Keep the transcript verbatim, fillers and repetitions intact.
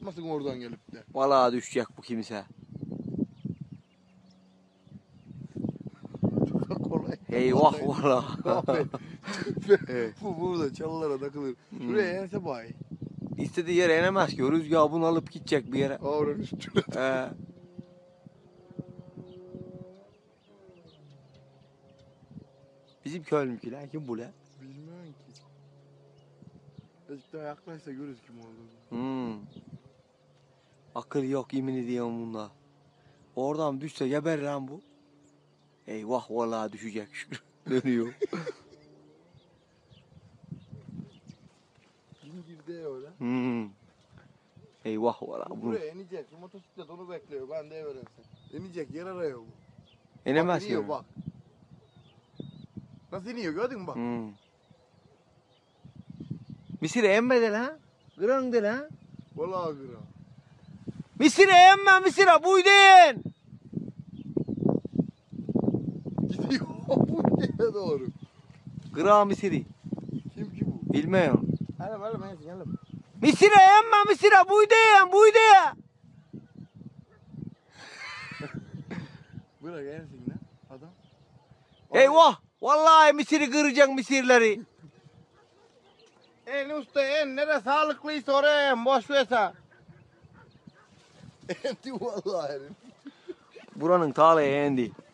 atmasın oradan gelip de. Vallahi düşecek bu kimse. Kolay. Eyvah vallahi. Evet. Bu burada çalılara takılır. Şuraya Hmm. yense bayi. İstediği yere inemez ki. O rüzgar bunu alıp gidecek bir yere. Avranın üstüne. Ee, bizim köylümkiler kim bu lan? Bilmiyorum ki. Azıcık daha yaklaşsa görürüz kim olduğunu. Hmm. Akıl yok yemin ediyorum bunda. Oradan düşse geber lan bu. Eyvah vallahi düşecek şükür. Dönüyor. Kim girdi öyle? Hmm. Eyvah vallahi Bu bunu. buraya inecek. Şu motosiklet onu bekliyor. Ben de öğrensin. İnecek yer arıyor bu. İnemez Bak, ki. iniyor bak. Nasıl iniyor gördün mü bak. Hmm. Misir emmedi lan. Kırıldı lan. Vallahi kıra. Misir emme misir buydun. Gidiyor bu yere doğru. Kıra misiri. Kim ki bu? Bilmiyorum. Hadi hadi ben geldim. Misir emme misir buydun buydun. Bırak gelsin lan adam. Eyvah. Vallahi misiri kıracak misirleri. En usta en nere sağlıklıysa oraya en boş verse. Endi vallahi herif. Buranın tağlayı endi.